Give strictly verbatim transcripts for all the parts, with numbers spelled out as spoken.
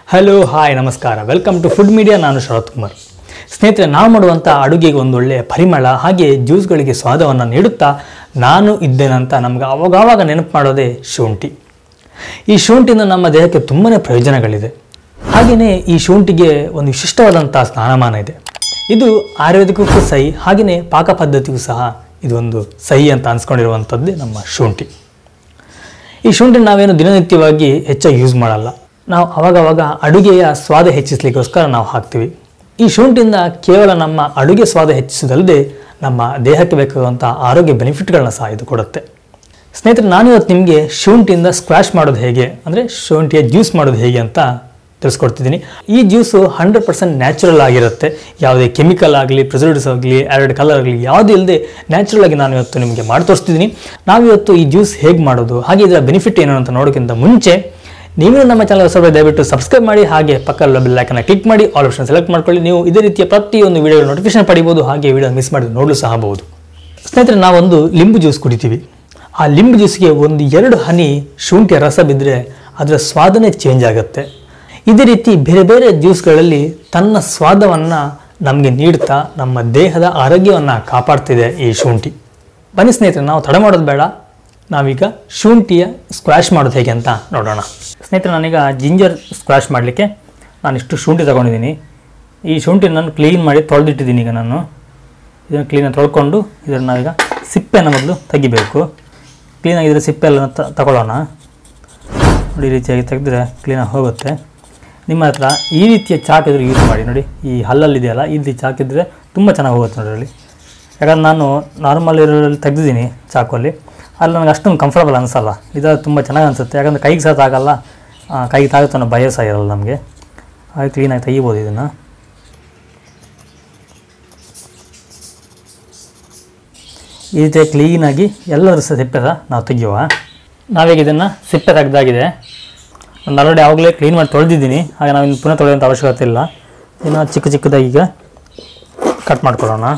Hello hi ನಮಸ್ಕಾರ welcome to food media. ನಾನು ಶರತ್ ಕುಮಾರ್. ಸ್ನೇಹಿತರೆ, ನಾವು ಮಾಡುವಂಥ ಅಡುಗೆಗೆ ಒಂದೊಳ್ಳೆಯ ಪರಿಮಳ ಹಾಗೆ ಜ್ಯೂಸ್ಗಳಿಗೆ ಸ್ವಾದವನ್ನು ನೀಡುತ್ತಾ ನಾನು ಇದ್ದೇನಂತ ನಮ್ಗೆ ಆವಾಗವಾಗ ನೆನಪು ಮಾಡೋದೇ ಶುಂಠಿ. ಈ ಶುಂಠಿಯಿಂದ ನಮ್ಮ ದೇಹಕ್ಕೆ ತುಂಬಾ ಪ್ರಯೋಜನಗಳಿದೆ. ಹಾಗೆಯೇ ಈ ಶುಂಠಿಗೆ ಒಂದು ವಿಶಿಷ್ಟವಾದಂಥ ಸ್ಥಾನಮಾನ ಇದೆ. ಇದು ಆಯುರ್ವೇದಿಕಕ್ಕೂ ಸಹಿ, ಹಾಗೆಯೇ ಪಾಕ ಪದ್ಧತಿಗೂ ಸಹ ಇದೊಂದು ಸಹಿ ಅಂತ ಅನ್ಸ್ಕೊಂಡಿರುವಂಥದ್ದೇ ನಮ್ಮ ಶುಂಠಿ. ಈ ಶುಂಠಿ ನಾವೇನು ದಿನನಿತ್ಯವಾಗಿ ಹೆಚ್ಚಾಗಿ ಯೂಸ್ ಮಾಡಲ್ಲ. ನಾವು ಅವಾಗವಾಗ ಅಡುಗೆಯ ಸ್ವಾದ ಹೆಚ್ಚಿಸಲಿಕ್ಕೋಸ್ಕರ ನಾವು ಹಾಕ್ತೀವಿ. ಈ ಶುಂಠಿಯಿಂದ ಕೇವಲ ನಮ್ಮ ಅಡುಗೆ ಸ್ವಾದ ಹೆಚ್ಚಿಸೋದಲ್ಲದೆ ನಮ್ಮ ದೇಹಕ್ಕೆ ಬೇಕಾಗುವಂಥ ಆರೋಗ್ಯ ಬೆನಿಫಿಟ್ಗಳನ್ನ ಸಹ ಇದು ಕೊಡುತ್ತೆ. ಸ್ನೇಹಿತರೆ, ನಾನಿವತ್ತು ನಿಮಗೆ ಶುಂಠಿಯಿಂದ ಸ್ಕ್ವಾಶ್ ಮಾಡೋದು ಹೇಗೆ, ಅಂದರೆ ಶುಂಠಿಯ ಜ್ಯೂಸ್ ಮಾಡೋದು ಹೇಗೆ ಅಂತ ತಿಳಿಸ್ಕೊಡ್ತಿದ್ದೀನಿ. ಈ ಜ್ಯೂಸು ಹಂಡ್ರೆಡ್ ಪರ್ಸೆಂಟ್ ನ್ಯಾಚುರಲ್ ಆಗಿರುತ್ತೆ. ಯಾವುದೇ ಕೆಮಿಕಲ್ ಆಗಲಿ, ಪ್ರಿಸರ್ವೇಟಿವ್ಸ್ ಆಗಲಿ, ಆ್ಯಡ್ ಕಲರ್ ಆಗಲಿ ಯಾವುದೇ ಇಲ್ಲದೆ ನ್ಯಾಚುರಲ್ ಆಗಿ ನಾನು ಇವತ್ತು ನಿಮಗೆ ಮಾಡಿ ತೋರಿಸ್ತಿದ್ದೀನಿ. ನಾವಿವತ್ತು ಈ ಜ್ಯೂಸ್ ಹೇಗೆ ಮಾಡೋದು, ಹಾಗೆ ಇದರ ಬೆನಿಫಿಟ್ ಏನು ಅಂತ ನೋಡೋಕ್ಕಿಂತ ಮುಂಚೆ ನೀವು ನಮ್ಮ ಚಾನಲ್ ಹೊಸಬರು ದಯವಿಟ್ಟು ಸಬ್ಸ್ಕ್ರೈಬ್ ಮಾಡಿ, ಹಾಗೆ ಪಕ್ಕದ ಬೆಲ್ ಐಕಾನ್ ಕ್ಲಿಕ್ ಮಾಡಿ ಆಲ್ ಆಪ್ಷನ್ ಸೆಲೆಕ್ಟ್ ಮಾಡ್ಕೊಳ್ಳಿ. ನೀವು ಇದೇ ರೀತಿಯ ಪ್ರತಿಯೊಂದು ವಿಡಿಯೋ ನೋಟಿಫಿಕೇಶನ್ ಪಡಿಬೋದು, ಹಾಗೆ ವಿಡಿಯೋ ಮಿಸ್ ಮಾಡಿ ನೋಡಲು ಸಹ ಬಹುದು. ಸ್ನೇಹಿತರೆ, ನಾವೊಂದು ಲಿಂಬು ಜ್ಯೂಸ್ ಕುಡಿತೀವಿ. ಆ ಲಿಂಬು ಜ್ಯೂಸ್ಗೆ ಒಂದು ಎರಡು ಹನಿ ಶುಂಠಿಯ ರಸ ಬಿದ್ದರೆ ಅದರ ಸ್ವಾದನೇ ಚೇಂಜ್ ಆಗುತ್ತೆ. ಇದೇ ರೀತಿ ಬೇರೆ ಬೇರೆ ಜ್ಯೂಸ್ಗಳಲ್ಲಿ ತನ್ನ ಸ್ವಾದವನ್ನು ನಮಗೆ ನೀಡ್ತಾ ನಮ್ಮ ದೇಹದ ಆರೋಗ್ಯವನ್ನು ಕಾಪಾಡ್ತಿದೆ ಈ ಶುಂಠಿ. ಬನ್ನಿ ಸ್ನೇಹಿತರೆ, ನಾವು ತಡ ಮಾಡೋದು ಬೇಡ, ನಾವೀಗ ಶುಂಠಿಯ ಸ್ಕ್ವಾಶ್ ಮಾಡೋದು ಹೇಗೆ ಅಂತ ನೋಡೋಣ. ಸ್ನೇಹಿತರೆ, ನಾನೀಗ ಜಿಂಜರ್ ಸ್ಕ್ವಾಶ್ ಮಾಡಲಿಕ್ಕೆ ನಾನಿಷ್ಟು ಶುಂಠಿ ತೊಗೊಂಡಿದ್ದೀನಿ. ಈ ಶುಂಠಿ ನಾನು ಕ್ಲೀನ್ ಮಾಡಿ ತೊಳೆದಿಟ್ಟಿದ್ದೀನಿ. ಈಗ ನಾನು ಇದನ್ನು ಕ್ಲೀನಾಗಿ ತೊಳ್ಕೊಂಡು ಇದನ್ನು ನಾವೀಗ ಸಿಪ್ಪೆನ ಮೊದಲು ತೆಗಿಬೇಕು. ಕ್ಲೀನಾಗಿದ್ದರೆ ಸಿಪ್ಪೆ ಎಲ್ಲ ತಗೊಳ್ಳೋಣ. ನೋಡಿ, ಈ ರೀತಿಯಾಗಿ ತೆಗೆದ್ರೆ ಕ್ಲೀನಾಗಿ ಹೋಗುತ್ತೆ. ನಿಮ್ಮ ಹತ್ರ ಈ ರೀತಿಯ ಚಾಕ್ ಇದ್ರೆ ಯೂಸ್ ಮಾಡಿ. ನೋಡಿ, ಈ ಹಲ್ಲಲ್ಲಿದೆಯಲ್ಲ, ಈ ರೀತಿ ಚಾಕ್ ಇದ್ದರೆ ತುಂಬ ಚೆನ್ನಾಗಿ ಹೋಗುತ್ತೆ ನೋಡ್ರಿ. ಯಾಕಂದ್ರೆ ನಾನು ನಾರ್ಮಲ್ ಇರೋಲ್ಲಿ ತೆಗೆದಿದ್ದೀನಿ ಚಾಕಲ್ಲಿ, ಅಲ್ಲಿ ನನಗೆ ಅಷ್ಟೊಂದು ಕಂಫರ್ಟಬಲ್ ಅನಿಸಲ್ಲ. ಇದು ತುಂಬ ಚೆನ್ನಾಗಿ ಅನಿಸುತ್ತೆ, ಯಾಕಂದರೆ ಕೈಗೆ ಸಹ ತಾಗಲ್ಲ, ಕೈಗೆ ತಾಗುತ್ತೆ ಅನ್ನೋ ಭಯ ಸಹ ಇರಲ್ಲ ನಮಗೆ. ಹಾಗೆ ಕ್ಲೀನಾಗಿ ತೆಗಿಬೋದು ಇದನ್ನು. ಈ ರೀತಿ ಕ್ಲೀನಾಗಿ ಎಲ್ಲರೂ ಸಹ ಸಿಪ್ಪೆ ಸಹ ನಾವು ತೆಗೆಯುವ. ನಾವೀಗ ಇದನ್ನು ಸಿಪ್ಪೆ ತೆಗೆದಾಗಿದೆ. ಒಂದು ಆಲ್ರೆಡಿ ಆವಾಗಲೇ ಕ್ಲೀನ್ ಮಾಡಿ ತೊಳೆದಿದ್ದೀನಿ, ಹಾಗೆ ನಾವು ಇನ್ನು ಪುನಃ ತೊಳೆಯೋಂಥ ಅವಶ್ಯಕತೆ ಇಲ್ಲ. ಇನ್ನು ಚಿಕ್ಕ ಚಿಕ್ಕದಾಗಿ ಈಗ ಕಟ್ ಮಾಡ್ಕೊಳ್ಳೋಣ.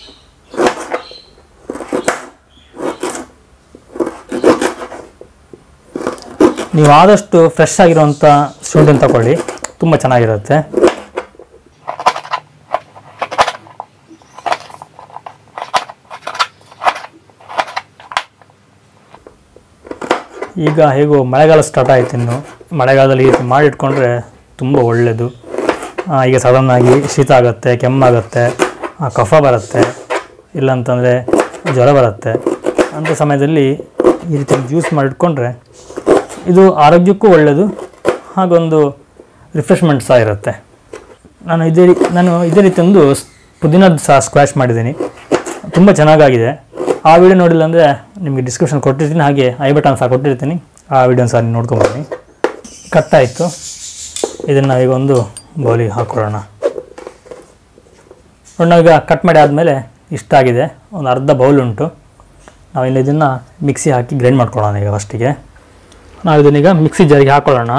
ನೀವು ಆದಷ್ಟು ಫ್ರೆಶ್ ಆಗಿರುವಂಥ ಶುಂಠಿನ ತಗೊಳ್ಳಿ, ತುಂಬ ಚೆನ್ನಾಗಿರುತ್ತೆ. ಈಗ ಹೇಗೋ ಮಳೆಗಾಲ ಸ್ಟಾರ್ಟ್ ಆಯಿತು. ಇನ್ನು ಮಳೆಗಾಲದಲ್ಲಿ ಈ ರೀತಿ ಮಾಡಿಟ್ಕೊಂಡ್ರೆ ತುಂಬ ಒಳ್ಳೆಯದು. ಈಗ ಸಡನ್ನಾಗಿ ಶೀತ ಆಗುತ್ತೆ, ಕೆಮ್ಮಾಗುತ್ತೆ, ಕಫ ಬರುತ್ತೆ, ಇಲ್ಲಾಂತಂದರೆ ಜ್ವರ ಬರುತ್ತೆ. ಅಂಥ ಸಮಯದಲ್ಲಿ ಈ ರೀತಿ ಜ್ಯೂಸ್ ಮಾಡಿಟ್ಕೊಂಡ್ರೆ ಇದು ಆರೋಗ್ಯಕ್ಕೂ ಒಳ್ಳೆಯದು, ಹಾಗೊಂದು ರಿಫ್ರೆಶ್ಮೆಂಟ್ ಸಹ ಇರುತ್ತೆ. ನಾನು ಇದೇ ರೀ ನಾನು ಇದೇ ರೀತಿ ಒಂದು ಪುದೀನದ ಸಹ ಸ್ಕ್ವಾಶ್ ಮಾಡಿದ್ದೀನಿ, ತುಂಬ ಚೆನ್ನಾಗಾಗಿದೆ. ಆ ವಿಡಿಯೋ ನೋಡಿಲ್ಲ ಅಂದರೆ ನಿಮಗೆ ಡಿಸ್ಕ್ರಿಪ್ಷನ್ ಕೊಟ್ಟಿರ್ತೀನಿ, ಹಾಗೆ ಐ ಬಟನ್ ಸಹ ಕೊಟ್ಟಿರ್ತೀನಿ. ಆ ವಿಡಿಯೋನ ಸಹ ನೀವು ನೋಡ್ಕೊಂಬನ್ನಿ. ಕಟ್ಟಾಯಿತು. ಇದನ್ನು ಈಗ ಒಂದು ಬೌಲಿಗೆ ಹಾಕೊಳ್ಳೋಣ. ನಾವೀಗ ಕಟ್ ಮಾಡಿ ಆದಮೇಲೆ ಇಷ್ಟಾಗಿದೆ, ಒಂದು ಅರ್ಧ ಬೌಲ್ ಉಂಟು. ನಾವಿನ್ನು ಇದನ್ನು ಮಿಕ್ಸಿ ಹಾಕಿ ಗ್ರೈಂಡ್ ಮಾಡ್ಕೊಳ್ಳೋಣ. ಈಗ ಫಸ್ಟಿಗೆ ನಾವು ಇದನ್ನೀಗ ಮಿಕ್ಸಿ ಜಾರಿಗೆ ಹಾಕೊಳ್ಳೋಣ.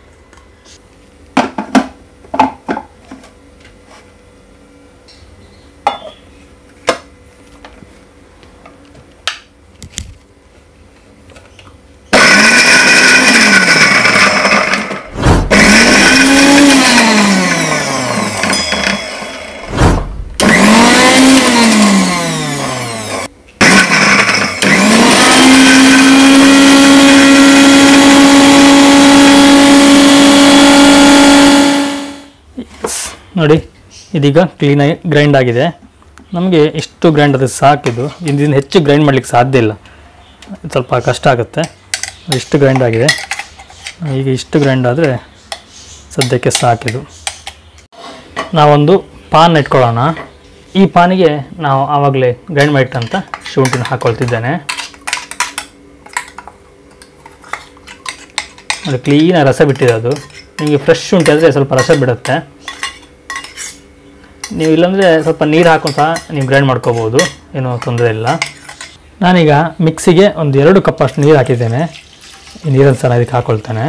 ನೋಡಿ, ಇದೀಗ ಕ್ಲೀನಾಗಿ ಗ್ರೈಂಡ್ ಆಗಿದೆ. ನಮಗೆ ಇಷ್ಟು ಗ್ರೈಂಡ್ ಅದು ಸಾಕಿದ್ದು, ಇದರಿಂದ ಹೆಚ್ಚು ಗ್ರೈಂಡ್ ಮಾಡಲಿಕ್ಕೆ ಸಾಧ್ಯ ಇಲ್ಲ, ಸ್ವಲ್ಪ ಕಷ್ಟ ಆಗುತ್ತೆ. ಇಷ್ಟು ಗ್ರೈಂಡ್ ಆಗಿದೆ. ಈಗ ಇಷ್ಟು ಗ್ರೈಂಡ್ ಆದರೆ ಸದ್ಯಕ್ಕೆ ಸಾಕಿದು. ನಾವೊಂದು ಪಾನ್ ಇಟ್ಕೊಳ್ಳೋಣ. ಈ ಪಾನಿಗೆ ನಾವು ಆವಾಗಲೇ ಗ್ರೈಂಡ್ ಮಾಡಿಟ್ಟಂಥ ಶುಂಠಿನ ಹಾಕ್ಕೊಳ್ತಿದ್ದೇನೆ. ಅದು ಕ್ಲೀನಾಗಿ ರಸ ಬಿಟ್ಟಿದೆ. ಅದು ನಿಮಗೆ ಫ್ರೆಶ್ ಶುಂಠಿ ಆದರೆ ಸ್ವಲ್ಪ ರಸ ಬಿಡುತ್ತೆ. ನೀವು ಇಲ್ಲಾಂದರೆ ಸ್ವಲ್ಪ ನೀರು ಹಾಕೊಂಡು ಸಹ ನೀವು ಗ್ರೈಂಡ್ ಮಾಡ್ಕೋಬೋದು, ಏನೂ ತೊಂದರೆ ಇಲ್ಲ. ನಾನೀಗ ಮಿಕ್ಸಿಗೆ ಒಂದು ಎರಡು ಕಪ್ ಅಷ್ಟು ನೀರು ಹಾಕಿದ್ದೇನೆ. ಈ ನೀರನ್ನು ಸಹ ಇದಕ್ಕೆ ಹಾಕ್ಕೊಳ್ತೇನೆ.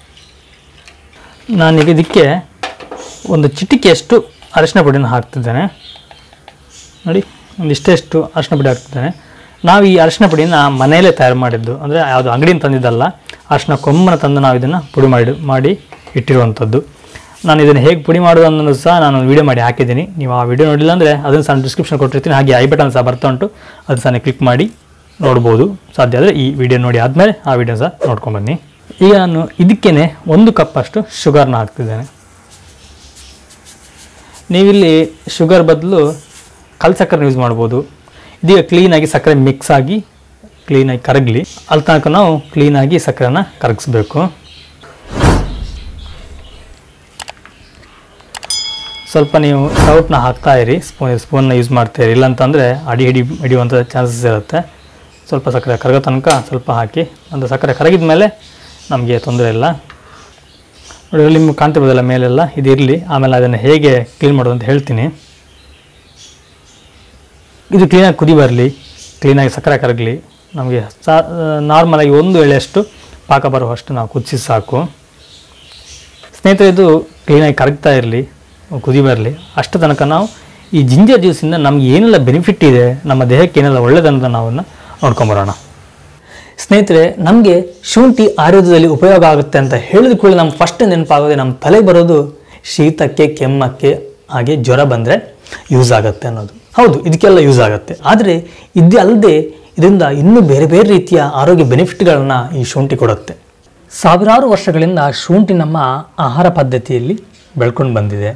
ನಾನೀಗ ಇದಕ್ಕೆ ಒಂದು ಚಿಟಿಕೆಯಷ್ಟು ಅರಿಶಿನ ಪುಡಿನ ಹಾಕ್ತಿದ್ದೇನೆ. ನೋಡಿ, ಒಂದು ಇಷ್ಟೆಷ್ಟು ಅರಿಶಿನ ಪುಡಿ ಹಾಕ್ತಿದ್ದೇನೆ. ನಾವು ಈ ಅರಿಶಿನ ಪುಡಿನ ಮನೆಯಲ್ಲೇ ತಯಾರು ಮಾಡಿದ್ದು, ಅಂದರೆ ಯಾವುದು ಅಂಗಡಿಯಿಂದ ತಂದಿದ್ದಲ್ಲ. ಅರಿಶಿನ ಕೊಂಬನ ತಂದು ನಾವು ಇದನ್ನು ಪುಡಿ ಮಾಡಿ ಮಾಡಿ ಇಟ್ಟಿರುವಂಥದ್ದು. ನಾನು ಇದನ್ನು ಹೇಗೆ ಪುಡಿ ಮಾಡೋದು ಅನ್ನೋದು ಸಹ ನಾನು ವೀಡಿಯೋ ಮಾಡಿ ಹಾಕಿದ್ದೀನಿ. ನೀವು ಆ ವಿಡಿಯೋ ನೋಡಿಲ್ಲ ಅಂದರೆ ಅದನ್ನು ಸಹ ಡಿಸ್ಕ್ರಿಪ್ಷನ್ ಕೊಟ್ಟಿರ್ತೀನಿ. ಹಾಗೆ ಐ ಬಟನ್ ಸಹ ಬರ್ತಾ ಉಂಟು, ಅದು ಸಹ ಕ್ಲಿಕ್ ಮಾಡಿ ನೋಡ್ಬೋದು. ಸಾಧ್ಯ ಆದರೆ ಈ ವಿಡಿಯೋ ನೋಡಿ ಆದಮೇಲೆ ಆ ವಿಡಿಯೋ ಸಹ ನೋಡ್ಕೊಂಬನ್ನಿ. ಈಗ ನಾನು ಇದಕ್ಕೇ ಒಂದು ಕಪ್ಪಷ್ಟು ಶುಗರ್ನ ಹಾಕ್ತಿದ್ದೇನೆ. ನೀವಿಲ್ಲಿ ಶುಗರ್ ಬದಲು ಕಲ್ ಸಕ್ಕರೆ ಯೂಸ್ ಮಾಡ್ಬೋದು. ಇದೀಗ ಕ್ಲೀನಾಗಿ ಸಕ್ಕರೆ ಮಿಕ್ಸ್ ಆಗಿ ಕ್ಲೀನಾಗಿ ಕರಗಲಿ. ಅಲ್ಲಿ ತನಕ ನಾವು ಕ್ಲೀನಾಗಿ ಸಕ್ಕರೆನ ಕರಗಿಸ್ಬೇಕು. ಸ್ವಲ್ಪ ನೀವು ಸೌಟ್ನ ಹಾಕ್ತಾ ಇರಿ, ಸ್ಪೂನ್ ಸ್ಪೂನ್ನ ಯೂಸ್ ಮಾಡ್ತಾಯಿರಿ, ಇಲ್ಲಾಂತಂದರೆ ಅಡಿ ಹಿಡಿ ಹಿಡಿಯುವಂಥ ಚಾನ್ಸಸ್ ಇರುತ್ತೆ. ಸ್ವಲ್ಪ ಸಕ್ಕರೆ ಕರಗೋ ತನಕ ಸ್ವಲ್ಪ ಹಾಕಿ, ಒಂದು ಸಕ್ಕರೆ ಕರಗಿದ ಮೇಲೆ ನಮಗೆ ತೊಂದರೆ ಇಲ್ಲ. ನೋಡಿ ನಿಮ್ಗೆ ಕಾಣ್ತಿರ್ಬೋದಲ್ಲ ಮೇಲೆಲ್ಲ, ಇದಿರಲಿ. ಆಮೇಲೆ ಅದನ್ನು ಹೇಗೆ ಕ್ಲೀನ್ ಮಾಡೋದು ಅಂತ ಹೇಳ್ತೀನಿ. ಇದು ಕ್ಲೀನಾಗಿ ಕುದಿ ಬರಲಿ, ಕ್ಲೀನಾಗಿ ಸಕ್ಕರೆ ಕರಗಲಿ. ನಮಗೆ ಸಾ ನಾರ್ಮಲಾಗಿ ಒಂದು ಎಳೆಯಷ್ಟು ಪಾಕ ಬರುವಷ್ಟು ನಾವು ಕುದಿಸಿ ಸಾಕು. ಸ್ನೇಹಿತರೆ, ಇದು ಕ್ಲೀನಾಗಿ ಕರಗ್ತಾ ಇರಲಿ, ಕುದಿ ಬರಲಿ. ಅಷ್ಟು ತನಕ ನಾವು ಈ ಜಿಂಜರ್ ಜ್ಯೂಸಿಂದ ನಮ್ಗೆ ಏನೆಲ್ಲ ಬೆನಿಫಿಟ್ ಇದೆ, ನಮ್ಮ ದೇಹಕ್ಕೆ ಏನೆಲ್ಲ ಒಳ್ಳೆಯದನ್ನು ನಾವು ನೋಡ್ಕೊಂಬರೋಣ. ಸ್ನೇಹಿತರೆ, ನಮಗೆ ಶುಂಠಿ ಆಯುರ್ವೇದದಲ್ಲಿ ಉಪಯೋಗ ಆಗುತ್ತೆ ಅಂತ ಹೇಳಿದ ಕೂಡಲೇ ನಮ್ಗೆ ಫಸ್ಟ್ ನೆನಪಾಗೋದೆ, ನಮ್ಮ ತಲೆ ಬರೋದು ಶೀತಕ್ಕೆ, ಕೆಮ್ಮಕ್ಕೆ, ಹಾಗೆ ಜ್ವರ ಬಂದರೆ ಯೂಸ್ ಆಗುತ್ತೆ ಅನ್ನೋದು. ಹೌದು, ಇದಕ್ಕೆಲ್ಲ ಯೂಸ್ ಆಗುತ್ತೆ. ಆದರೆ ಇದು ಅಲ್ಲದೆ ಇದರಿಂದ ಇನ್ನೂ ಬೇರೆ ಬೇರೆ ರೀತಿಯ ಆರೋಗ್ಯ ಬೆನಿಫಿಟ್ಗಳನ್ನು ಈ ಶುಂಠಿ ಕೊಡುತ್ತೆ. ಸಾವಿರಾರು ವರ್ಷಗಳಿಂದ ಶುಂಠಿ ನಮ್ಮ ಆಹಾರ ಪದ್ಧತಿಯಲ್ಲಿ ಬೆಳ್ಕೊಂಡು ಬಂದಿದೆ.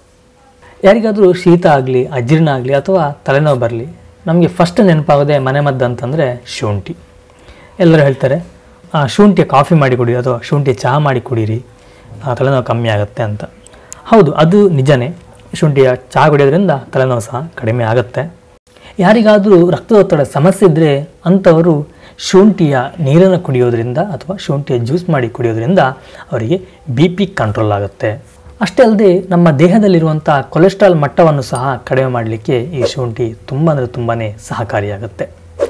ಯಾರಿಗಾದರೂ ಶೀತ ಆಗಲಿ, ಅಜೀರ್ಣ ಆಗಲಿ ಅಥವಾ ತಲೆನೋವು ಬರಲಿ, ನಮಗೆ ಫಸ್ಟ್ ನೆನಪಾಗೋದೆ ಮನೆಮದ್ದು ಅಂತಂದರೆ ಶುಂಠಿ. ಎಲ್ಲರೂ ಹೇಳ್ತಾರೆ ಶುಂಠಿಯ ಕಾಫಿ ಮಾಡಿ ಕುಡಿ ಅಥವಾ ಶುಂಠಿಯ ಚಹಾ ಮಾಡಿ ಕುಡೀರಿ, ತಲೆನೋವು ಕಮ್ಮಿ ಆಗುತ್ತೆ ಅಂತ. ಹೌದು, ಅದು ನಿಜನೇ. ಶುಂಠಿಯ ಚಹಾ ಕುಡಿಯೋದ್ರಿಂದ ತಲೆನೋವು ಸಹ ಕಡಿಮೆ ಆಗುತ್ತೆ. ಯಾರಿಗಾದರೂ ರಕ್ತದೊತ್ತಡ ಸಮಸ್ಯೆ ಇದ್ದರೆ ಅಂಥವರು ಶುಂಠಿಯ ನೀರನ್ನು ಕುಡಿಯೋದ್ರಿಂದ ಅಥವಾ ಶುಂಠಿಯ ಜ್ಯೂಸ್ ಮಾಡಿ ಕುಡಿಯೋದ್ರಿಂದ ಅವರಿಗೆ ಬಿ ಪಿ ಕಂಟ್ರೋಲ್ ಆಗುತ್ತೆ. ಅಷ್ಟೇ ಅಲ್ಲದೆ ನಮ್ಮ ದೇಹದಲ್ಲಿರುವಂಥ ಕೊಲೆಸ್ಟ್ರಾಲ್ ಮಟ್ಟವನ್ನು ಸಹ ಕಡಿಮೆ ಮಾಡಲಿಕ್ಕೆ ಈ ಶುಂಠಿ ತುಂಬ ಅಂದರೆ ತುಂಬಾ ಸಹಕಾರಿಯಾಗುತ್ತೆ.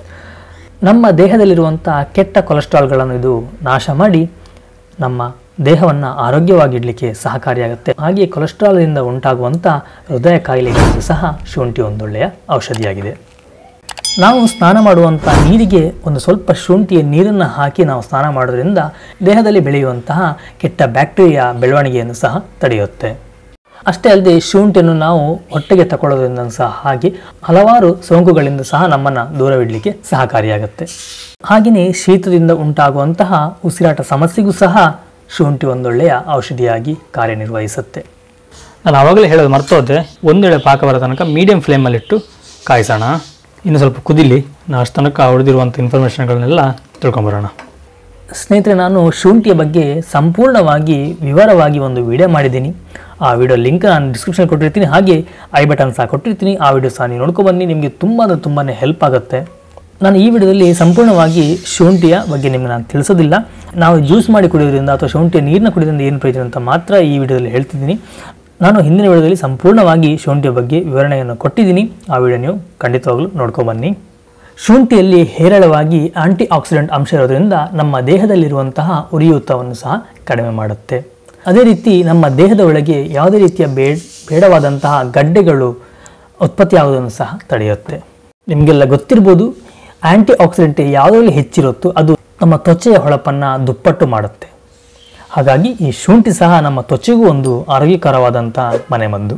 ನಮ್ಮ ದೇಹದಲ್ಲಿರುವಂಥ ಕೆಟ್ಟ ಕೊಲೆಸ್ಟ್ರಾಲ್ಗಳನ್ನು ಇದು ನಾಶ ಮಾಡಿ ನಮ್ಮ ದೇಹವನ್ನು ಆರೋಗ್ಯವಾಗಿಡಲಿಕ್ಕೆ ಸಹಕಾರಿಯಾಗುತ್ತೆ. ಹಾಗೆಯೇ ಕೊಲೆಸ್ಟ್ರಾಲ್ನಿಂದ ಉಂಟಾಗುವಂಥ ಹೃದಯ ಕಾಯಿಲೆಗಳಿಗೂ ಸಹ ಶುಂಠಿ ಒಂದೊಳ್ಳೆಯ ಔಷಧಿಯಾಗಿದೆ. ನಾವು ಸ್ನಾನ ಮಾಡುವಂಥ ನೀರಿಗೆ ಒಂದು ಸ್ವಲ್ಪ ಶುಂಠಿಯ ನೀರನ್ನು ಹಾಕಿ ನಾವು ಸ್ನಾನ ಮಾಡೋದ್ರಿಂದ ದೇಹದಲ್ಲಿ ಬೆಳೆಯುವಂತಹ ಕೆಟ್ಟ ಬ್ಯಾಕ್ಟೀರಿಯಾ ಬೆಳವಣಿಗೆಯನ್ನು ಸಹ ತಡೆಯುತ್ತೆ. ಅಷ್ಟೇ ಅಲ್ಲದೆ ಶುಂಠಿಯನ್ನು ನಾವು ಹೊಟ್ಟೆಗೆ ತಗೊಳ್ಳೋದ್ರಿಂದ ಸಹ ಹಾಗೆ ಹಲವಾರು ಸೋಂಕುಗಳಿಂದ ಸಹ ನಮ್ಮನ್ನು ದೂರವಿಡಲಿಕ್ಕೆ ಸಹಕಾರಿಯಾಗುತ್ತೆ. ಹಾಗೆಯೇ ಶೀತದಿಂದ ಉಂಟಾಗುವಂತಹ ಉಸಿರಾಟ ಸಮಸ್ಯೆಗೂ ಸಹ ಶುಂಠಿ ಒಂದೊಳ್ಳೆಯ ಔಷಧಿಯಾಗಿ ಕಾರ್ಯನಿರ್ವಹಿಸುತ್ತೆ. ನಾನು ಆವಾಗಲೇ ಹೇಳೋದು ಮರ್ತೋದೆ, ಒಂದೆಳೆ ಪಾಕ ಬರೋ ತನಕ ಮೀಡಿಯಂ ಫ್ಲೇಮಲ್ಲಿಟ್ಟು ಕಾಯಿಸೋಣ. ಇನ್ನು ಸ್ವಲ್ಪ ಕುದಿಲಿ, ನಾವು ಅಷ್ಟು ತನಕ ಹೊಡೆದಿರುವಂಥ ಇನ್ಫಾರ್ಮೇಷನ್ಗಳನ್ನೆಲ್ಲ ತಿಳ್ಕೊಂಬರೋಣ. ಸ್ನೇಹಿತರೆ, ನಾನು ಶುಂಠಿಯ ಬಗ್ಗೆ ಸಂಪೂರ್ಣವಾಗಿ ವಿವರವಾಗಿ ಒಂದು ವಿಡಿಯೋ ಮಾಡಿದ್ದೀನಿ. ಆ ವಿಡಿಯೋ ಲಿಂಕ್ ನಾನು ಡಿಸ್ಕ್ರಿಪ್ಷನ್ ಕೊಟ್ಟಿರ್ತೀನಿ, ಹಾಗೆ ಐ ಬಟನ್ ಸಹ ಕೊಟ್ಟಿರ್ತೀನಿ. ಆ ವಿಡಿಯೋ ಸಹ ನೀವು ನೋಡ್ಕೊಬನ್ನಿ, ನಿಮಗೆ ತುಂಬ ಅಂದರೆ ತುಂಬಾ ಹೆಲ್ಪ್ ಆಗುತ್ತೆ. ನಾನು ಈ ವಿಡಿಯೋದಲ್ಲಿ ಸಂಪೂರ್ಣವಾಗಿ ಶುಂಠಿಯ ಬಗ್ಗೆ ನಿಮಗೆ ನಾನು ತಿಳಿಸೋದಿಲ್ಲ. ನಾವು ಜ್ಯೂಸ್ ಮಾಡಿ ಕುಡಿಯೋದ್ರಿಂದ ಅಥವಾ ಶುಂಠಿಯ ನೀರನ್ನ ಕುಡಿಯೋದ್ರಿಂದ ಏನು ಪ್ರಯೋಜನ ಅಂತ ಮಾತ್ರ ಈ ವಿಡಿಯೋದಲ್ಲಿ ಹೇಳ್ತಿದ್ದೀನಿ. ನಾನು ಹಿಂದಿನ ವಿಡಿಯೋದಲ್ಲಿ ಸಂಪೂರ್ಣವಾಗಿ ಶುಂಠಿಯ ಬಗ್ಗೆ ವಿವರಣೆಯನ್ನು ಕೊಟ್ಟಿದ್ದೀನಿ. ಆ ವಿಡಿಯೋ ನೀವು ಖಂಡಿತವಾಗ್ಲೂ ನೋಡ್ಕೊಬನ್ನಿ. ಶುಂಠಿಯಲ್ಲಿ ಹೇರಳವಾಗಿ ಆಂಟಿ ಆಕ್ಸಿಡೆಂಟ್ ಅಂಶ ಇರೋದ್ರಿಂದ ನಮ್ಮ ದೇಹದಲ್ಲಿರುವಂತಹ ಉರಿಯೂತವನ್ನು ಸಹ ಕಡಿಮೆ ಮಾಡುತ್ತೆ. ಅದೇ ರೀತಿ ನಮ್ಮ ದೇಹದ ಒಳಗೆ ಯಾವುದೇ ರೀತಿಯ ಬೇಡ ಬೇಡವಾದಂತಹ ಗಡ್ಡೆಗಳು ಉತ್ಪತ್ತಿಯಾಗೋದನ್ನು ಸಹ ತಡೆಯುತ್ತೆ. ನಿಮಗೆಲ್ಲ ಗೊತ್ತಿರ್ಬೋದು, ಆಂಟಿ ಆಕ್ಸಿಡೆಂಟ್ ಯಾವುದರಲ್ಲಿ ಹೆಚ್ಚಿರುತ್ತೋ ಅದು ನಮ್ಮ ತ್ವಚೆಯ ಹೊಳಪನ್ನು ದುಪ್ಪಟ್ಟು ಮಾಡುತ್ತೆ. ಹಾಗಾಗಿ ಈ ಶುಂಠಿ ಸಹ ನಮ್ಮ ತ್ವಚೆಗೂ ಒಂದು ಆರೋಗ್ಯಕರವಾದಂಥ ಮನೆಮದ್ದು.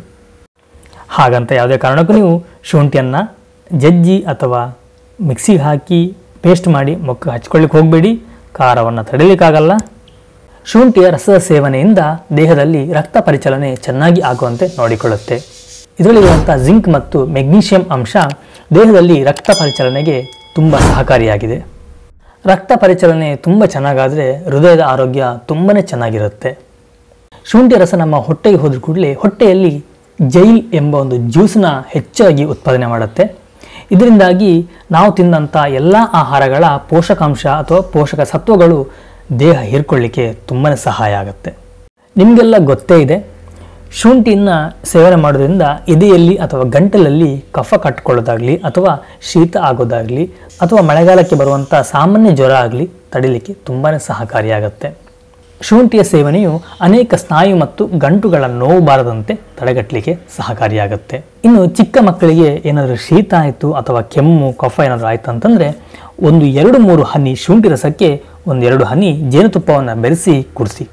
ಹಾಗಂತ ಯಾವುದೇ ಕಾರಣಕ್ಕೂ ನೀವು ಶುಂಠಿಯನ್ನು ಜಜ್ಜಿ ಅಥವಾ ಮಿಕ್ಸಿಗೆ ಹಾಕಿ ಪೇಸ್ಟ್ ಮಾಡಿ ಮುಖ ಹಚ್ಕೊಳ್ಳಿಕ್ಕೆ ಹೋಗಬೇಡಿ, ಖಾರವನ್ನು ತಡೆಯಲಿಕ್ಕಾಗಲ್ಲ. ಶುಂಠಿಯ ರಸದ ಸೇವನೆಯಿಂದ ದೇಹದಲ್ಲಿ ರಕ್ತ ಪರಿಚಲನೆ ಚೆನ್ನಾಗಿ ಆಗುವಂತೆ ನೋಡಿಕೊಳ್ಳುತ್ತೆ. ಇದರಲ್ಲಿರುವಂಥ ಜಿಂಕ್ ಮತ್ತು ಮೆಗ್ನೀಷಿಯಂ ಅಂಶ ದೇಹದಲ್ಲಿ ರಕ್ತ ಪರಿಚಲನೆಗೆ ತುಂಬ ಸಹಕಾರಿಯಾಗಿದೆ. ರಕ್ತ ಪರಿಚಲನೆ ತುಂಬ ಚೆನ್ನಾಗಾದರೆ ಹೃದಯದ ಆರೋಗ್ಯ ತುಂಬಾ ಚೆನ್ನಾಗಿರುತ್ತೆ. ಶುಂಠಿ ರಸ ನಮ್ಮ ಹೊಟ್ಟೆಗೆ ಹೋದ ಕೂಡಲೇ ಹೊಟ್ಟೆಯಲ್ಲಿ ಜೈಲ್ ಎಂಬ ಒಂದು ಜ್ಯೂಸನ್ನ ಹೆಚ್ಚಾಗಿ ಉತ್ಪಾದನೆ ಮಾಡುತ್ತೆ. ಇದರಿಂದಾಗಿ ನಾವು ತಿಂದಂಥ ಎಲ್ಲ ಆಹಾರಗಳ ಪೋಷಕಾಂಶ ಅಥವಾ ಪೋಷಕ ಸತ್ವಗಳು ದೇಹ ಹೀರ್ಕೊಳ್ಳಿಕ್ಕೆ ತುಂಬಾ ಸಹಾಯ ಆಗುತ್ತೆ. ನಿಮಗೆಲ್ಲ ಗೊತ್ತೇ ಇದೆ, ಶುಂಠಿಯನ್ನು ಸೇವನೆ ಮಾಡೋದ್ರಿಂದ ಎದೆಯಲ್ಲಿ ಅಥವಾ ಗಂಟಲಲ್ಲಿ ಕಫ ಕಟ್ಕೊಳ್ಳೋದಾಗಲಿ ಅಥವಾ ಶೀತ ಆಗೋದಾಗಲಿ ಅಥವಾ ಮಳೆಗಾಲಕ್ಕೆ ಬರುವಂಥ ಸಾಮಾನ್ಯ ಜ್ವರ ಆಗಲಿ ತಡಿಲಿಕ್ಕೆ ತುಂಬಾ ಸಹಕಾರಿಯಾಗುತ್ತೆ. ಶುಂಠಿಯ ಸೇವನೆಯು ಅನೇಕ ಸ್ನಾಯು ಮತ್ತು ಗಂಟುಗಳ ನೋವು ಬಾರದಂತೆ ತಡೆಗಟ್ಟಲಿಕ್ಕೆ ಸಹಕಾರಿಯಾಗುತ್ತೆ. ಇನ್ನು ಚಿಕ್ಕ ಮಕ್ಕಳಿಗೆ ಏನಾದರೂ ಶೀತ ಆಯಿತು ಅಥವಾ ಕೆಮ್ಮು ಕಫ ಏನಾದರೂ ಆಯಿತು ಅಂತಂದರೆ ಒಂದು ಎರಡು ಮೂರು ಹನಿ ಶುಂಠಿ ರಸಕ್ಕೆ ಒಂದೆರಡು ಹನಿ ಜೇನುತುಪ್ಪವನ್ನು ಬೆರೆಸಿ ಕುಡಿಸಿ.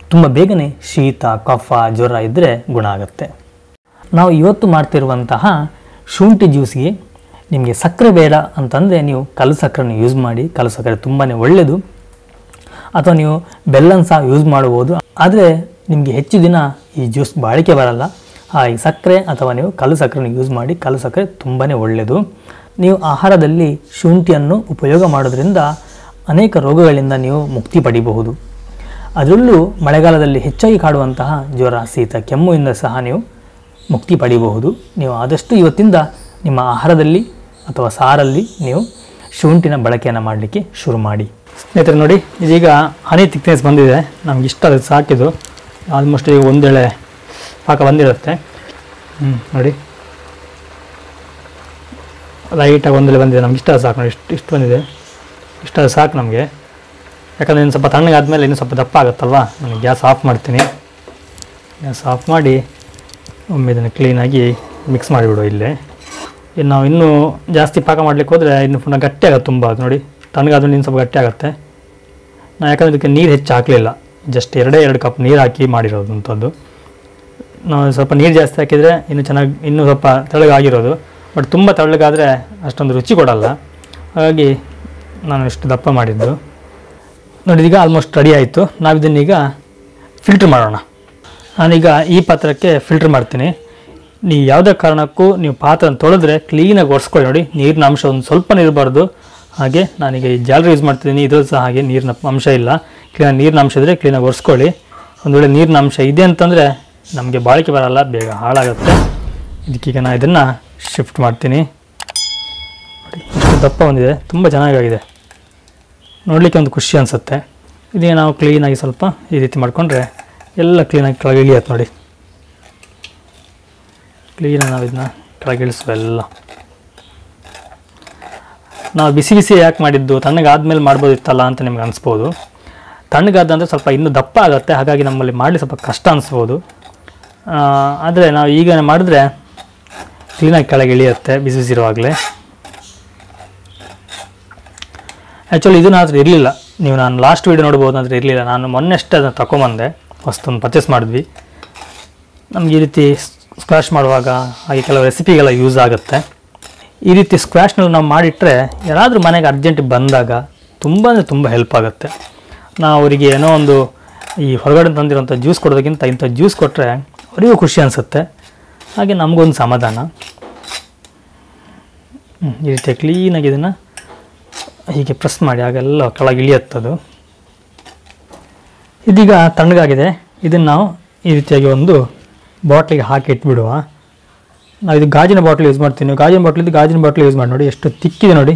ತುಂಬ ಬೇಗನೆ ಶೀತ ಕಫ ಜ್ವರ ಇದ್ದರೆ ಗುಣ ಆಗುತ್ತೆ. ನಾವು ಇವತ್ತು ಮಾಡ್ತಿರುವಂತಹ ಶುಂಠಿ ಜ್ಯೂಸ್ಗೆ ನಿಮಗೆ ಸಕ್ಕರೆ ಬೇಡ ಅಂತಂದರೆ ನೀವು ಕಲ್ಲು ಸಕ್ಕರೆನ ಯೂಸ್ ಮಾಡಿ. ಕಲ್ಲು ಸಕ್ಕರೆ ತುಂಬಾ ಒಳ್ಳೆಯದು. ಅಥವಾ ನೀವು ಬೆಲ್ಲನ ಸಹ ಯೂಸ್ ಮಾಡ್ಬೋದು. ಆದರೆ ನಿಮಗೆ ಹೆಚ್ಚು ದಿನ ಈ ಜ್ಯೂಸ್ ಬಾಳಿಕೆ ಬರಲ್ಲ. ಈ ಸಕ್ಕರೆ ಅಥವಾ ನೀವು ಕಲ್ಲು ಸಕ್ಕರೆನ ಯೂಸ್ ಮಾಡಿ. ಕಲ್ಲು ಸಕ್ಕರೆ ತುಂಬಾ ಒಳ್ಳೆಯದು. ನೀವು ಆಹಾರದಲ್ಲಿ ಶುಂಠಿಯನ್ನು ಉಪಯೋಗ ಮಾಡೋದ್ರಿಂದ ಅನೇಕ ರೋಗಗಳಿಂದ ನೀವು ಮುಕ್ತಿ ಪಡಿಬಹುದು. ಅದರಲ್ಲೂ ಮಳೆಗಾಲದಲ್ಲಿ ಹೆಚ್ಚಾಗಿ ಕಾಡುವಂತಹ ಜ್ವರ ಶೀತ ಕೆಮ್ಮುವಿಂದ ಸಹ ನೀವು ಮುಕ್ತಿ ಪಡಿಬಹುದು. ನೀವು ಆದಷ್ಟು ಇವತ್ತಿಂದ ನಿಮ್ಮ ಆಹಾರದಲ್ಲಿ ಅಥವಾ ಸಾರಲ್ಲಿ ನೀವು ಶುಂಠಿನ ಬಳಕೆಯನ್ನು ಮಾಡಲಿಕ್ಕೆ ಶುರು ಮಾಡಿ. ಸ್ನೇಹಿತರೆ ನೋಡಿ, ಇದೀಗ ಹನಿ ಥಿಕ್ನೆಸ್ ಬಂದಿದೆ. ನಮ್ಗೆ ಇಷ್ಟ ಅದು ಸಾಕಿದ್ದು. ಆಲ್ಮೋಸ್ಟ್ ಈಗ ಒಂದೇಳೆ ಪಾಕ ಬಂದಿರುತ್ತೆ. ಹ್ಞೂ ನೋಡಿ, ಲೈಟಾಗಿ ಒಂದೇಳೆ ಬಂದಿದೆ. ನಮ್ಗೆ ಇಷ್ಟ ಸಾಕು ನೋಡಿ. ಇಷ್ಟು ಇಷ್ಟು ಬಂದಿದೆ. ಇಷ್ಟ ಸಾಕು ನಮಗೆ. ಯಾಕಂದರೆ ಇನ್ನು ಸ್ವಲ್ಪ ತಣ್ಣಗಾದ್ಮೇಲೆ ಇನ್ನೂ ಸ್ವಲ್ಪ ದಪ್ಪ ಆಗುತ್ತಲ್ವ. ನಾನು ಗ್ಯಾಸ್ ಆಫ್ ಮಾಡ್ತೀನಿ. ಗ್ಯಾಸ್ ಆಫ್ ಮಾಡಿ ಒಮ್ಮೆ ಇದನ್ನು ಕ್ಲೀನಾಗಿ ಮಿಕ್ಸ್ ಮಾಡಿಬಿಡು. ಇಲ್ಲೇ ಇನ್ನು ನಾವು ಇನ್ನೂ ಜಾಸ್ತಿ ಪಾಕ ಮಾಡಲಿಕ್ಕೆ ಹೋದರೆ ಇನ್ನು ಪುನಃ ಗಟ್ಟಿ ಆಗುತ್ತೆ ತುಂಬ. ಅದು ನೋಡಿ, ತಣ್ಣಗಾದ್ಮೇಲೆ ಇನ್ನು ಸ್ವಲ್ಪ ಗಟ್ಟಿ ಆಗುತ್ತೆ. ನಾನು ಯಾಕಂದರೆ ಇದಕ್ಕೆ ನೀರು ಹೆಚ್ಚು ಹಾಕಲಿಲ್ಲ. ಜಸ್ಟ್ ಎರಡೇ ಎರಡು ಕಪ್ ನೀರು ಹಾಕಿ ಮಾಡಿರೋದು ಅಂಥದ್ದು. ನಾವು ಸ್ವಲ್ಪ ನೀರು ಜಾಸ್ತಿ ಹಾಕಿದರೆ ಇನ್ನೂ ಚೆನ್ನಾಗಿ ಇನ್ನೂ ಸ್ವಲ್ಪ ತೆಳ್ಳಗಾಗಿರೋದು. ಬಟ್ ತುಂಬ ತೆಳ್ಳಗಾದರೆ ಅಷ್ಟೊಂದು ರುಚಿ ಕೊಡಲ್ಲ. ಹಾಗಾಗಿ ನಾನು ಇಷ್ಟು ದಪ್ಪ ಮಾಡಿದ್ದು ನೋಡಿ. ಈಗ ಆಲ್ಮೋಸ್ಟ್ ರೆಡಿ ಆಯಿತು. ನಾವು ಇದನ್ನೀಗ ಫಿಲ್ಟ್ರ್ ಮಾಡೋಣ. ನಾನೀಗ ಈ ಪಾತ್ರಕ್ಕೆ ಫಿಲ್ಟ್ರ್ ಮಾಡ್ತೀನಿ. ನೀವು ಯಾವುದೇ ಕಾರಣಕ್ಕೂ ನೀವು ಪಾತ್ರನ ತೊಳೆದ್ರೆ ಕ್ಲೀನಾಗಿ ಒರೆಸ್ಕೊಳ್ಳಿ. ನೋಡಿ, ನೀರಿನ ಅಂಶ ಒಂದು ಸ್ವಲ್ಪ ಇರಬಾರ್ದು. ಹಾಗೆ ನಾನೀಗ ಈ ಜಾಲರಿ ಯೂಸ್ ಮಾಡ್ತಿದ್ದೀನಿ. ಇದ್ರಲ್ಲಿ ಸಹ ಹಾಗೆ ನೀರಿನ ಅಂಶ ಇಲ್ಲ. ಕ್ಲೀನಾಗಿ ನೀರಿನ ಅಂಶ ಇದ್ದರೆ ಕ್ಲೀನಾಗಿ ಒರೆಸ್ಕೊಳ್ಳಿ. ಒಂದು ವೇಳೆ ನೀರಿನ ಅಂಶ ಇದೆ ಅಂತಂದರೆ ನಮಗೆ ಬಾಳಿಕೆ ಬರಲ್ಲ, ಬೇಗ ಹಾಳಾಗುತ್ತೆ. ಇದಕ್ಕೀಗ ನಾನು ಇದನ್ನು ಶಿಫ್ಟ್ ಮಾಡ್ತೀನಿ. ನೋಡಿ, ಇಷ್ಟು ದಪ್ಪ ಬಂದಿದೆ. ತುಂಬ ಚೆನ್ನಾಗಾಗಿದೆ. ನೋಡಲಿಕ್ಕೆ ಒಂದು ಖುಷಿ ಅನಿಸುತ್ತೆ. ಇದೀಗ ನಾವು ಕ್ಲೀನಾಗಿ ಸ್ವಲ್ಪ ಈ ರೀತಿ ಮಾಡಿಕೊಂಡ್ರೆ ಎಲ್ಲ ಕ್ಲೀನಾಗಿ ಕೆಳಗೆ ಇಳಿಯತ್ತೆ. ನೋಡಿ, ಕ್ಲೀನಾಗಿ ನಾವು ಇದನ್ನ ಕೆಳಗೆ ಇಳಿಸುವ. ಎಲ್ಲ ನಾವು ಬಿಸಿ ಬಿಸಿ ಯಾಕೆ ಮಾಡಿದ್ದು, ತಣ್ಣಗಾದ್ಮೇಲೆ ಮಾಡ್ಬೋದಿತ್ತಲ್ಲ ಅಂತ ನಿಮ್ಗೆ ಅನಿಸ್ಬೋದು. ತಣ್ಣಗಾದಂದರೆ ಸ್ವಲ್ಪ ಇನ್ನೂ ದಪ್ಪ ಆಗುತ್ತೆ. ಹಾಗಾಗಿ ನಮ್ಮಲ್ಲಿ ಮಾಡಲಿ ಸ್ವಲ್ಪ ಕಷ್ಟ ಅನಿಸ್ಬೋದು. ಆದರೆ ನಾವು ಈಗ ಮಾಡಿದ್ರೆ ಕ್ಲೀನಾಗಿ ಕೆಳಗೆ ಇಳಿಯುತ್ತೆ ಬಿಸಿ ಬಿಸಿ ಇರುವಾಗಲೇ. ಆ್ಯಕ್ಚುಲಿ ಇದು ನನ್ನ ಇರಲಿಲ್ಲ. ನೀವು ನಾನು ಲಾಸ್ಟ್ ವೀಡಿಯೋ ನೋಡ್ಬೋದು ಅಂದರೆ ಇರಲಿಲ್ಲ. ನಾನು ಮೊನ್ನೆಷ್ಟೇ ಅದನ್ನು ತಗೊಂಬಂದೆ. ವಸ್ತುವನ್ನು ಪರ್ಚೇಸ್ ಮಾಡಿದ್ವಿ. ನಮ್ಗೆ ಈ ರೀತಿ ಸ್ಕ್ವಾಶ್ ಮಾಡುವಾಗ ಹಾಗೆ ಕೆಲವು ರೆಸಿಪಿಗೆಲ್ಲ ಯೂಸ್ ಆಗುತ್ತೆ. ಈ ರೀತಿ ಸ್ಕ್ವಾಶ್ನಲ್ಲಿ ನಾವು ಮಾಡಿಟ್ರೆ ಯಾರಾದರೂ ಮನೆಗೆ ಅರ್ಜೆಂಟಿಗೆ ಬಂದಾಗ ತುಂಬ ಅಂದರೆ ತುಂಬ ಹೆಲ್ಪ್ ಆಗುತ್ತೆ. ನಾವು ಅವರಿಗೆ ಏನೋ ಒಂದು ಈ ಹೊರಗಡೆ ತಂದಿರೋಂಥ ಜ್ಯೂಸ್ ಕೊಡೋದಕ್ಕಿಂತ ಇಂಥ ಜ್ಯೂಸ್ ಕೊಟ್ಟರೆ ಅವರಿಗೂ ಖುಷಿ ಅನಿಸುತ್ತೆ. ಹಾಗೆ ನಮಗೊಂದು ಸಮಾಧಾನ. ಈ ರೀತಿ ಕ್ಲೀನಾಗಿ ಇದನ್ನು ಹೀಗೆ ಪ್ರೆಸ್ ಮಾಡಿ ಆಗೆಲ್ಲ ಕೆಳಗೆ ಇಳಿಯುತ್ತದು. ಇದೀಗ ತಣ್ಣಗಾಗಿದೆ. ಇದನ್ನು ನಾವು ಈ ರೀತಿಯಾಗಿ ಒಂದು ಬಾಟ್ಲಿಗೆ ಹಾಕಿ ಇಟ್ಬಿಡುವ. ನಾವು ಇದು ಗಾಜಿನ ಬಾಟ್ಲಿ ಯೂಸ್ ಮಾಡ್ತೀನಿ. ಗಾಜಿನ ಬಾಟ್ಲಿದ್ದು ಗಾಜಿನ ಬಾಟ್ಲಿ ಯೂಸ್ ಮಾಡಿ. ನೋಡಿ, ಎಷ್ಟು ತಿಕ್ಕಿದೆ ನೋಡಿ.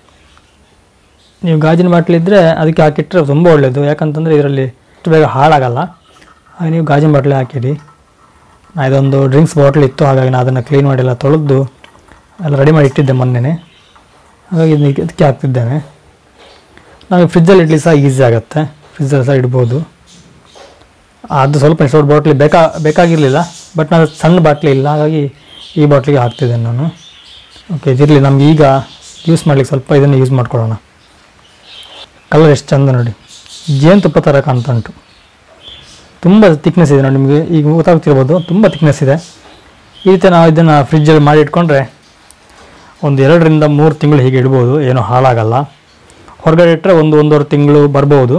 ನೀವು ಗಾಜಿನ ಬಾಟ್ಲಿ ಇದ್ದರೆ ಅದಕ್ಕೆ ಹಾಕಿಟ್ರೆ ತುಂಬ ಒಳ್ಳೆಯದು. ಯಾಕಂತಂದರೆ ಇದರಲ್ಲಿ ಅಷ್ಟು ಬೇಗ ಹಾಳಾಗಲ್ಲ. ಹಾಗೆ ನೀವು ಗಾಜಿನ ಬಾಟ್ಲಿ ಹಾಕಿರಿ. ನಾ ಇದೊಂದು ಡ್ರಿಂಕ್ಸ್ ಬಾಟ್ಲ್ ಇತ್ತು, ಹಾಗಾಗಿ ನಾನು ಅದನ್ನು ಕ್ಲೀನ್ ಮಾಡಿಲ್ಲ, ತೊಳೆದು ಎಲ್ಲ ರೆಡಿ ಮಾಡಿ ಇಟ್ಟಿದ್ದೆ ಮೊನ್ನೆ. ಹಾಗಾಗಿ ಇದಕ್ಕೆ ಹಾಕ್ತಿದ್ದೇನೆ. ನಾವು ಫ್ರಿಜ್ಜಲ್ಲಿ ಇಡ್ಲಿ ಸಹ ಈಸಿ ಆಗುತ್ತೆ. ಫ್ರಿಜ್ಜಲ್ಲಿ ಸಹ ಇಡ್ಬೋದು. ಅದು ಸ್ವಲ್ಪ ದೊಡ್ಡ ಬಾಟ್ಲಿ ಬೇಕಾ ಬೇಕಾಗಿರಲಿಲ್ಲ. ಬಟ್ ನಾನು ಸಣ್ಣ ಬಾಟ್ಲಿ ಇಲ್ಲ, ಹಾಗಾಗಿ ಈ ಬಾಟ್ಲಿಗೆ ಹಾಕ್ತಿದ್ದೇನೆ ನಾನು. ಓಕೆ, ಇದಿರಲಿ. ನಮ್ಗೆ ಈಗ ಯೂಸ್ ಮಾಡ್ಲಿಕ್ಕೆ ಸ್ವಲ್ಪ ಇದನ್ನು ಯೂಸ್ ಮಾಡ್ಕೊಳ್ಳೋಣ. ಕಲರ್ ಎಷ್ಟು ಚಂದ ನೋಡಿ, ಜೇನುತುಪ್ಪ ಥರ ಕಾಣ್ತಾ ಉಂಟು. ತುಂಬ ತಿಕ್ನೆಸ್ ಇದೆ ನೋಡಿ. ನಿಮಗೆ ಈಗ ಗೊತ್ತಾಗ್ತಿರ್ಬೋದು, ತುಂಬ ತಿಕ್ನೆಸ್ ಇದೆ. ಈ ರೀತಿ ನಾವು ಇದನ್ನು ಫ್ರಿಜ್ಜಲ್ಲಿ ಮಾಡಿ ಇಟ್ಕೊಂಡ್ರೆ ಒಂದು ಎರಡರಿಂದ ಮೂರು ತಿಂಗಳು ಹೀಗೆ ಇಡ್ಬೋದು. ಏನೂ ಹಾಳಾಗಲ್ಲ. ಹೊರಗಡೆ ಇಟ್ಟರೆ ಒಂದು ಒಂದೂವರೆ ತಿಂಗಳು ಬರ್ಬೋದು.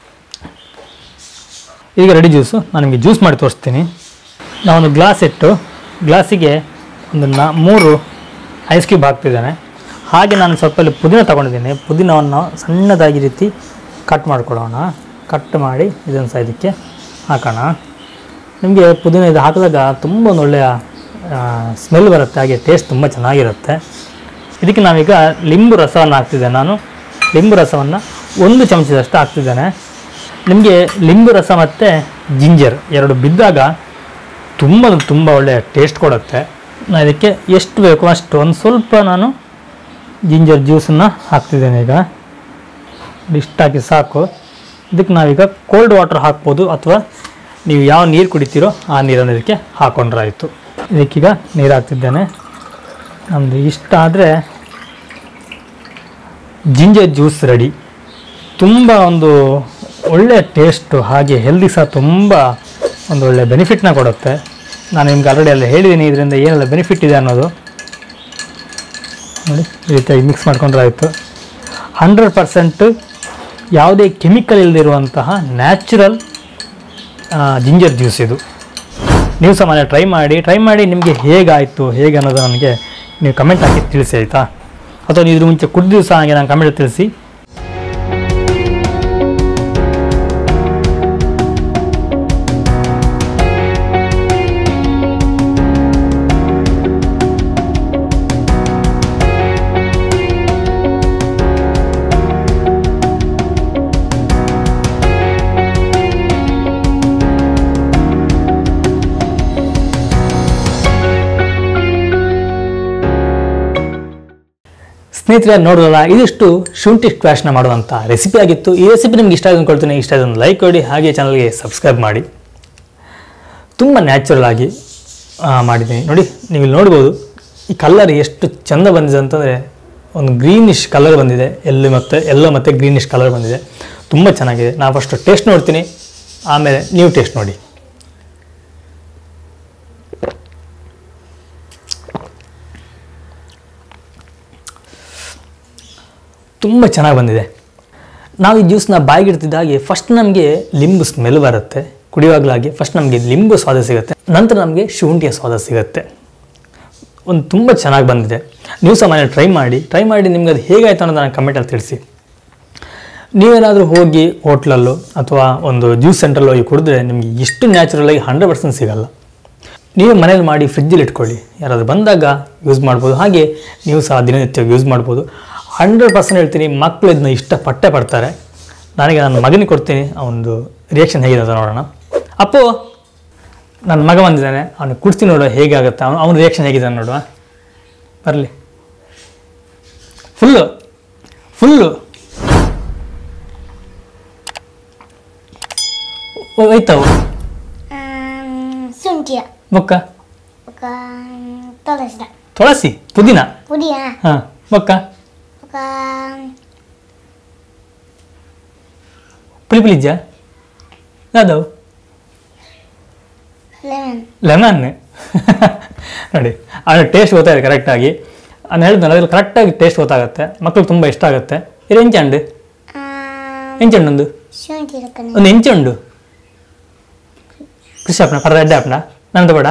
ಈಗ ರೆಡಿ ಜ್ಯೂಸು ನಾನು ನಿಮಗೆ ಜ್ಯೂಸ್ ಮಾಡಿ ತೋರಿಸ್ತೀನಿ. ನಾವೊಂದು ಗ್ಲಾಸ್ ಇಟ್ಟು ಗ್ಲಾಸಿಗೆ ಒಂದು ನಾ ಮೂರು ಐಸ್ ಕ್ಯೂಬ್ ಹಾಕ್ತಿದ್ದೇನೆ. ಹಾಗೆ ನಾನು ಸ್ವಲ್ಪ ಇಲ್ಲಿ ಪುದೀನ ತೊಗೊಂಡಿದ್ದೀನಿ. ಪುದೀನವನ್ನು ಸಣ್ಣದಾಗಿ ರೀತಿ ಕಟ್ ಮಾಡ್ಕೊಳ್ಳೋಣ. ಕಟ್ ಮಾಡಿ ಇದನ್ನು ಸಹ ಇದಕ್ಕೆ ಹಾಕೋಣ. ನಿಮಗೆ ಪುದೀನ ಇದು ಹಾಕಿದಾಗ ತುಂಬ ಒಂದು ಒಳ್ಳೆಯ ಸ್ಮೆಲ್ ಬರುತ್ತೆ. ಹಾಗೆ ಟೇಸ್ಟ್ ತುಂಬ ಚೆನ್ನಾಗಿರುತ್ತೆ. ಇದಕ್ಕೆ ನಾವೀಗ ಲಿಂಬು ರಸವನ್ನು ಹಾಕ್ತಿದ್ದೇನೆ. ನಾನು ಲಿಂಬು ರಸವನ್ನು ಒಂದು ಚಮಚದಷ್ಟು ಹಾಕ್ತಿದ್ದೇನೆ. ನಿಮಗೆ ಲಿಂಬು ರಸ ಮತ್ತು ಜಿಂಜರ್ ಎರಡು ಬಿದ್ದಾಗ ತುಂಬ ತುಂಬ ಒಳ್ಳೆಯ ಟೇಸ್ಟ್ ಕೊಡುತ್ತೆ. ನಾನು ಇದಕ್ಕೆ ಎಷ್ಟು ಬೇಕು ಅಷ್ಟು ಒಂದು ಸ್ವಲ್ಪ ನಾನು ಜಿಂಜರ್ ಜ್ಯೂಸನ್ನು ಹಾಕ್ತಿದ್ದೇನೆ. ಈಗ ಇಷ್ಟು ಹಾಕಿ ಸಾಕು. ಇದಕ್ಕೆ ನಾವೀಗ ಕೋಲ್ಡ್ ವಾಟರ್ ಹಾಕ್ಬೋದು, ಅಥವಾ ನೀವು ಯಾವ ನೀರು ಕುಡಿತೀರೋ ಆ ನೀರನ್ನು ಇದಕ್ಕೆ ಹಾಕ್ಕೊಂಡ್ರೆ ಆಯಿತು. ಇದಕ್ಕೀಗ ನೀರು ಹಾಕ್ತಿದ್ದೇನೆ. ನಮ್ಮದು ಇಷ್ಟ ಆದರೆ ಜಿಂಜರ್ ಜ್ಯೂಸ್ ರೆಡಿ. ತುಂಬ ಒಂದು ಒಳ್ಳೆಯ ಟೇಸ್ಟು ಹಾಗೆ ಹೆಲ್ದಿ ಸಹ ತುಂಬ ಒಂದು ಒಳ್ಳೆಯ ಬೆನಿಫಿಟ್ನ ಕೊಡುತ್ತೆ. ನಾನು ನಿಮ್ಗೆ ಆಲ್ರೆಡಿ ಎಲ್ಲ ಹೇಳಿದ್ದೀನಿ ಇದರಿಂದ ಏನೆಲ್ಲ ಬೆನಿಫಿಟ್ ಇದೆ ಅನ್ನೋದು. ನೋಡಿ ಈ ರೀತಿಯಾಗಿ ಮಿಕ್ಸ್ ಮಾಡ್ಕೊಂಡ್ರೆ ಆಯಿತು. ಹಂಡ್ರೆಡ್ ಪರ್ಸೆಂಟು ಯಾವುದೇ ಕೆಮಿಕಲ್ ಇಲ್ಲದಿರುವಂತಹ ನ್ಯಾಚುರಲ್ ಜಿಂಜರ್ ಜ್ಯೂಸ್ ಇದು. ನೀವು ಸಹ ಮನೆ ಟ್ರೈ ಮಾಡಿ ಟ್ರೈ ಮಾಡಿ ನಿಮಗೆ ಹೇಗಾಯಿತು ಹೇಗೆ ಅನ್ನೋದು ನನಗೆ ನೀವು ಕಮೆಂಟ್ ಹಾಕಿ ತಿಳಿಸಿ ಆಯಿತಾ, ಅಥವಾ ನೀವು ಇದ್ರ ಮುಂಚೆ ಕುಡಿದು ಸಹ ಹಾಗೆ ನಾನು ಕಮೆಂಟ್ ತಿಳಿಸಿ. ಸ್ನೇಹಿತರೆ ನೋಡೋಲ್ಲ, ಇದಿಷ್ಟು ಶುಂಠಿ ಸ್ಕ್ವಾಶ್ನ ಮಾಡುವಂಥ ರೆಸಿಪಿ ಆಗಿತ್ತು. ಈ ರೆಸಿಪಿ ನಿಮ್ಗೆ ಇಷ್ಟ ಆಗಿ ಅಂದ್ಕೊಳ್ತೀನಿ. ಇಷ್ಟ ಆದೊಂದು ಲೈಕ್ ಕೊಡಿ, ಹಾಗೆ ಚಾನಲ್ಗೆ ಸಬ್ಸ್ಕ್ರೈಬ್ ಮಾಡಿ. ತುಂಬ ನ್ಯಾಚುರಲ್ ಆಗಿ ಮಾಡಿದ್ದೀನಿ ನೋಡಿ. ನೀವು ಇಲ್ಲಿ ನೋಡ್ಬೋದು ಈ ಕಲರ್ ಎಷ್ಟು ಚೆಂದ ಬಂದಿದೆ ಅಂತಂದರೆ, ಒಂದು ಗ್ರೀನಿಶ್ ಕಲರ್ ಬಂದಿದೆ, ಎಲ್ಲೋ ಮತ್ತು ಎಲ್ಲೋ ಮತ್ತು ಗ್ರೀನಿಶ್ ಕಲರ್ ಬಂದಿದೆ, ತುಂಬ ಚೆನ್ನಾಗಿದೆ. ನಾನು ಫಸ್ಟ್ ಟೇಸ್ಟ್ ನೋಡ್ತೀನಿ, ಆಮೇಲೆ ನೀವು ಟೇಸ್ಟ್ ನೋಡಿ. ತುಂಬ ಚೆನ್ನಾಗಿ ಬಂದಿದೆ. ನಾವು ಈ ಜ್ಯೂಸನ್ನ ಬಾಯಿಗಿಡ್ತಿದ್ದ ಹಾಗೆ ಫಸ್ಟ್ ನಮಗೆ ಲಿಂಬು ಸ್ಮೆಲ್ ಬರುತ್ತೆ, ಕುಡಿಯುವಾಗಲಾಗಿ ಫಸ್ಟ್ ನಮಗೆ ಲಿಂಬು ಸ್ವಾದ ಸಿಗುತ್ತೆ, ನಂತರ ನಮಗೆ ಶುಂಠಿಯ ಸ್ವಾದ ಸಿಗುತ್ತೆ. ಒಂದು ತುಂಬ ಚೆನ್ನಾಗಿ ಬಂದಿದೆ. ನೀವು ಸಹ ಮನೆ ಟ್ರೈ ಮಾಡಿ ಟ್ರೈ ಮಾಡಿ ನಿಮ್ಗೆ ಅದು ಹೇಗಾಯಿತು ಅನ್ನೋದು ನಾನು ಕಮೆಂಟಲ್ಲಿ ತಿಳಿಸಿ. ನೀವೇನಾದರೂ ಹೋಗಿ ಹೋಟ್ಲಲ್ಲೋ ಅಥವಾ ಒಂದು ಜ್ಯೂಸ್ ಸೆಂಟ್ರಲ್ಲಿ ಹೋಗಿ ಕುಡಿದ್ರೆ ನಿಮಗೆ ಇಷ್ಟು ನ್ಯಾಚುರಲಾಗಿ ಹಂಡ್ರೆಡ್ ಪರ್ಸೆಂಟ್ ಸಿಗೋಲ್ಲ. ನೀವು ಮನೇಲಿ ಮಾಡಿ ಫ್ರಿಜ್ಜಲ್ಲಿ ಇಟ್ಕೊಳ್ಳಿ, ಯಾರಾದರೂ ಬಂದಾಗ ಯೂಸ್ ಮಾಡ್ಬೋದು. ಹಾಗೆ ನೀವು ಸಹ ದಿನನಿತ್ಯ ಯೂಸ್ ಮಾಡ್ಬೋದು. ಹಂಡ್ರೆಡ್ ಪರ್ಸೆಂಟ್ ಹೇಳ್ತೀನಿ, ಮಕ್ಕಳು ಇದನ್ನ ಇಷ್ಟಪಟ್ಟೆ ಪಡ್ತಾರೆ. ನನಗೆ ನನ್ನ ಮಗನಿಗೆ ಕೊಡ್ತೀನಿ, ಅವನದು ರಿಯಾಕ್ಷನ್ ಹೇಗಿದೆ ಅಂತ ನೋಡೋಣ. ಅಪ್ಪು, ನನ್ನ ಮಗ ಬಂದಿದ್ದಾನೆ, ಅವನಿಗೆ ಕುಡಿಸ್ತೀನಿ ನೋಡುವ ಹೇಗಾಗುತ್ತೆ, ಅವನು ಅವನ ರಿಯಾಕ್ಷನ್ ಹೇಗಿದೆ ನೋಡುವ. ಬರಲಿ. ಫುಲ್ಲು ಫುಲ್ಲು ಹೋಯ್ತಾವು ಶುಂಠಿಯ ಮೊಕ್ಕ ತುಳಸಿ ತುಳಸಿ ಪುದೀನ ಪುದೀನ ಹಾಂ ಮೊಕ್ಕ ಪುಳಿ ಪುಳಿಜ್ಜ ಯಾವ್ದವು ಲೆಮನ್ ಲೆಮನ್ ನೋಡಿ, ಅದರ ಟೇಸ್ಟ್ ಗೊತ್ತಾಗಿದೆ ಕರೆಕ್ಟಾಗಿ. ನಾನು ಹೇಳಿದ್ನಲ್ಲ, ಅದ್ರಲ್ಲಿ ಕರೆಕ್ಟಾಗಿ ಟೇಸ್ಟ್ ಗೊತ್ತಾಗುತ್ತೆ, ಮಕ್ಕಳಿಗೆ ತುಂಬ ಇಷ್ಟ ಆಗುತ್ತೆ. ಇದು ಎಂಚಂಡು ಎಂಚಂಡು ಒಂದು ಶುಂಠಿ ಒಂದು ಎಂಚುಂಡು ಕೃಷಿ ಆಪ್ನ ಪರ ರೆಡ್ಡಿ ಆಪ್ನ ನಂದು ಬೇಡ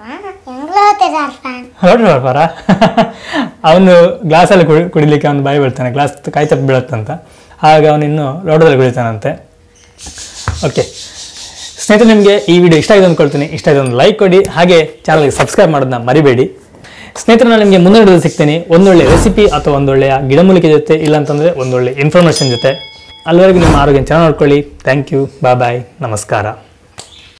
ಹೊರಟು ಬರ್ಪಾರ. ಅವನು ಗ್ಲಾಸಲ್ಲಿ ಕುಡಿ ಕುಡಿಲಿಕ್ಕೆ ಅವನು ಬಾಯಿ ಬೀಳ್ತಾನೆ, ಗ್ಲಾಸ್ ಕಾಯಿ ತಪ್ಪು ಬೀಳುತ್ತಂತ, ಆಗ ಅವನು ಇನ್ನೂ ಲೋಟದಲ್ಲಿ ಕುಡಿತಾನಂತೆ. ಓಕೆ ಸ್ನೇಹಿತರೆ, ನಿಮಗೆ ಈ ವಿಡಿಯೋ ಇಷ್ಟ ಆಗಿದೆ ಅಂದ್ಕೊಳ್ತೀನಿ. ಇಷ್ಟ ಆಗಿದೆ ಒಂದು ಲೈಕ್ ಕೊಡಿ, ಹಾಗೆ ಚಾನಲ್ಗೆ ಸಬ್ಸ್ಕ್ರೈಬ್ ಮಾಡೋದನ್ನ ಮರಿಬೇಡಿ. ಸ್ನೇಹಿತರೆ, ನಾನು ನಿಮಗೆ ಮುಂದೆ ಹಿಡಿದು ಸಿಗ್ತೀನಿ ಒಂದೊಳ್ಳೆ ರೆಸಿಪಿ ಅಥವಾ ಒಂದೊಳ್ಳೆಯ ಗಿಡಮೂಲಿಕೆ ಜೊತೆ, ಇಲ್ಲಾಂತಂದರೆ ಒಂದೊಳ್ಳೆ ಇನ್ಫಾರ್ಮೇಷನ್ ಜೊತೆ. ಅಲ್ಲಿವರೆಗೂ ನಿಮ್ಮ ಆರೋಗ್ಯ ಚೆನ್ನಾಗಿ ನೋಡ್ಕೊಳ್ಳಿ. ಥ್ಯಾಂಕ್ ಯು, ಬಾಯ್ ಬಾಯ್, ನಮಸ್ಕಾರ.